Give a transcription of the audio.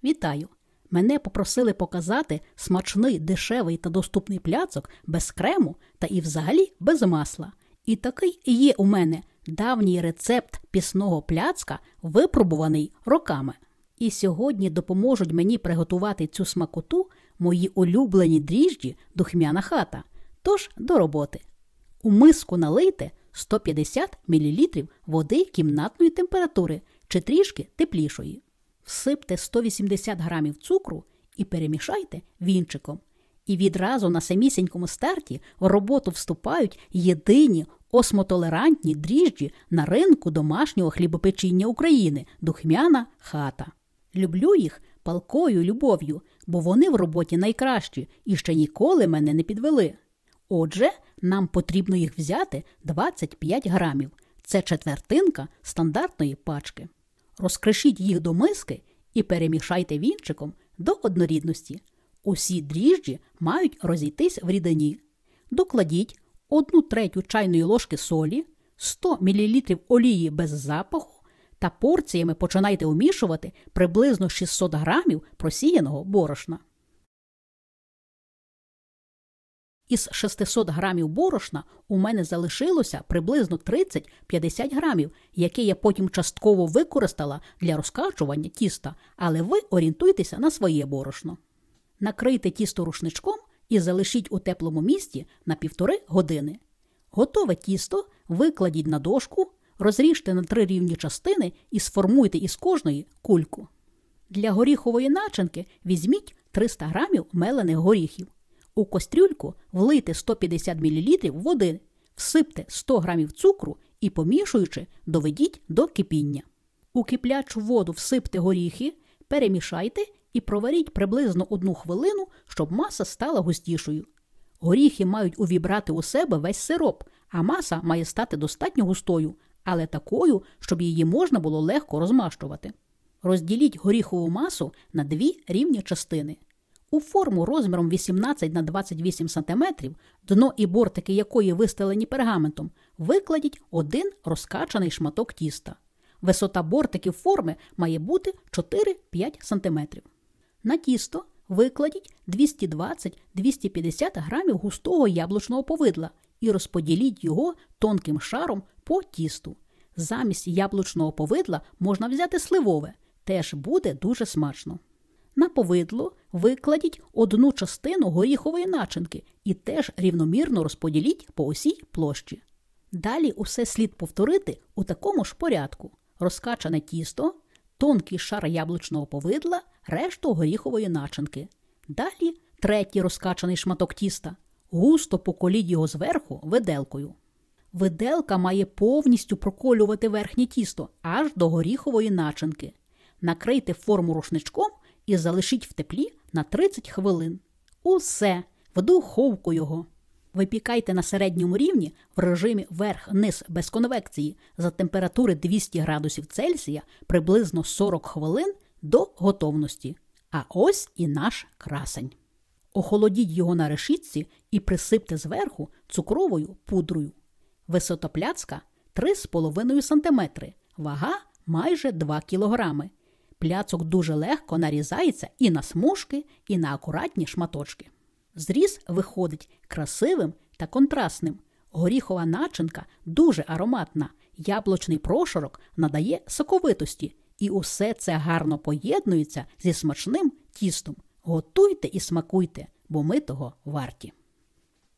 Вітаю! Мене попросили показати смачний, дешевий та доступний пляцок без крему та і взагалі без масла. І такий є у мене давній рецепт пісного пляцка, випробуваний роками. І сьогодні допоможуть мені приготувати цю смакоту мої улюблені дріжджі «Духмяна хата». Тож до роботи. У миску налийте 150 мл води кімнатної температури чи трішки теплішої. Всипте 180 г цукру і перемішайте вінчиком. І відразу на самісінькому старті в роботу вступають єдині осмотолерантні дріжджі на ринку домашнього хлібопечіння України – «Духмяна хата». Люблю їх палкою любов'ю, бо вони в роботі найкращі і ще ніколи мене не підвели. Отже, нам потрібно їх взяти 25 грамів. Це четвертинка стандартної пачки. Розкришіть їх до миски і перемішайте вінчиком до однорідності. Усі дріжджі мають розійтись в рідині. Докладіть 1/3 чайної ложки солі, 100 мл олії без запаху та порціями починайте умішувати приблизно 600 грамів просіяного борошна. Із 600 грамів борошна у мене залишилося приблизно 30-50 грамів, яке я потім частково використала для розкачування тіста, але ви орієнтуйтеся на своє борошно. Накрийте тісто рушничком і залишіть у теплому місці на 1,5 години. Готове тісто викладіть на дошку, розріжте на 3 рівні частини і сформуйте із кожної кульку. Для горіхової начинки візьміть 300 грамів мелених горіхів. У кастрюльку влийте 150 мл води, всипте 100 грамів цукру і, помішуючи, доведіть до кипіння. У киплячу воду всипте горіхи, перемішайте і проваріть приблизно 1 хвилину, щоб маса стала густішою. Горіхи мають увібрати у себе весь сироп, а маса має стати достатньо густою, але такою, щоб її можна було легко розмащувати. Розділіть горіхову масу на 2 рівні частини. У форму розміром 18 на 28 см, дно і бортики якої вистелені пергаментом, викладіть 1 розкачаний шматок тіста. Висота бортиків форми має бути 4-5 см. На тісто викладіть 220-250 грамів густого яблучного повидла і розподіліть його тонким шаром по тісту. Замість яблучного повидла можна взяти сливове, теж буде дуже смачно. На повидло викладіть 1 частину горіхової начинки і теж рівномірно розподіліть по усій площі. Далі усе слід повторити у такому ж порядку. Розкачане тісто, тонкий шар яблучного повидла, решту горіхової начинки. Далі 3-й розкачаний шматок тіста. Густо поколіть його зверху виделкою. Виделка має повністю проколювати верхнє тісто аж до горіхової начинки. Накрийте форму рушничком і залишіть в теплі на 30 хвилин. Усе, в духовку його. Випікайте на середньому рівні в режимі верх-низ без конвекції за температури 200 градусів Цельсія приблизно 40 хвилин до готовності. А ось і наш красень. Охолодіть його на решітці і присипте зверху цукровою пудрою. Висота пляцка 3,5 см, вага майже 2 кг. Пляцок дуже легко нарізається і на смужки, і на акуратні шматочки. Зріз виходить красивим та контрастним. Горіхова начинка дуже ароматна, яблучний прошарок надає соковитості. І усе це гарно поєднується зі смачним тістом. Готуйте і смакуйте, бо ми того варті.